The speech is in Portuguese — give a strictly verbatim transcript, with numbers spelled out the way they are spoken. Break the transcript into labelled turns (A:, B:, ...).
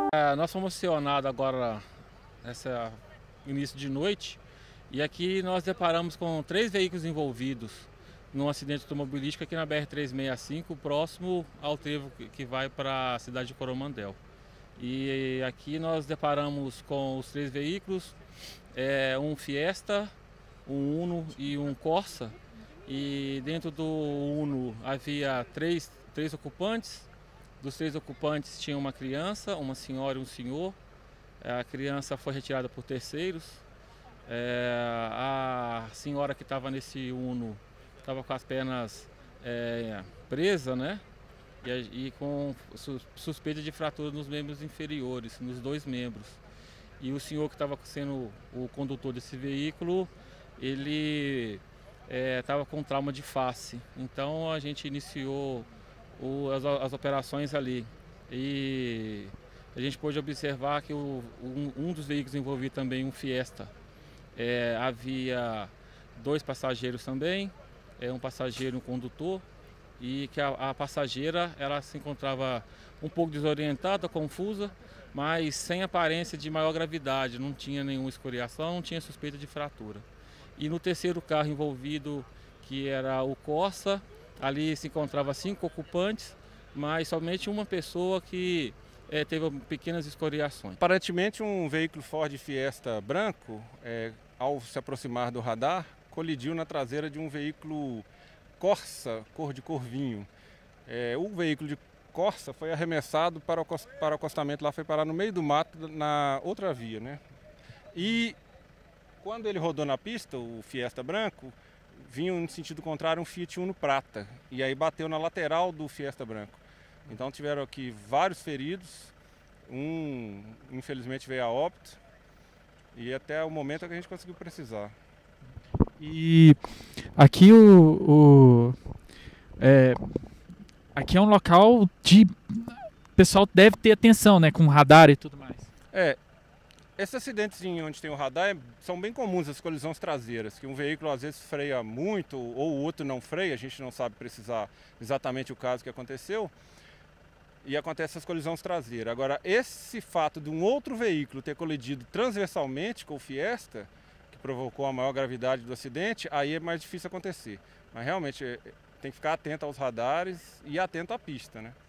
A: É, nós fomos acionados agora, esse início de noite, e aqui nós deparamos com três veículos envolvidos num acidente automobilístico aqui na B R trezentos e sessenta e cinco, próximo ao trevo que vai para a cidade de Coromandel. E aqui nós deparamos com os três veículos, é, um Fiesta, um Uno e um Corsa. E dentro do Uno havia três, três ocupantes. Dos três ocupantes tinha uma criança, uma senhora e um senhor. A criança foi retirada por terceiros. É, a senhora que estava nesse Uno estava com as pernas é, presas, né? E, e com suspeita de fratura nos membros inferiores, nos dois membros. E o senhor que estava sendo o condutor desse veículo, ele estava é, com trauma de face. Então a gente iniciou o, as, as operações ali. E a gente pôde observar que o, um, um dos veículos envolvia também um Fiesta. É, havia dois passageiros também, é, um passageiro e um condutor. E que a, a passageira ela se encontrava um pouco desorientada, confusa, mas sem aparência de maior gravidade, não tinha nenhuma escoriação, não tinha suspeita de fratura. E no terceiro carro envolvido, que era o Corsa, ali se encontrava cinco ocupantes, mas somente uma pessoa que é, teve pequenas escoriações.
B: Aparentemente um veículo Ford Fiesta branco, é, ao se aproximar do radar, colidiu na traseira de um veículo Corsa, cor de corvinho. É, o veículo de Corsa foi arremessado para o, para o acostamento, lá foi parar no meio do mato, na outra via, né? E quando ele rodou na pista, o Fiesta branco, vinha no sentido contrário um Fiat Uno prata, e aí bateu na lateral do Fiesta branco. Então tiveram aqui vários feridos, um infelizmente veio a óbito, e até o momento é que a gente conseguiu precisar.
C: E aqui o, o é, aqui é um local de o pessoal deve ter atenção, né, com radar e tudo mais.
B: É, esses acidentes onde tem o radar são bem comuns, as colisões traseiras, que um veículo às vezes freia muito ou o outro não freia, a gente não sabe precisar exatamente o caso que aconteceu, e acontece essas colisões traseiras. Agora, esse fato de um outro veículo ter colidido transversalmente com o Fiesta, provocou a maior gravidade do acidente, aí é mais difícil acontecer. Mas realmente tem que ficar atento aos radares e atento à pista, né?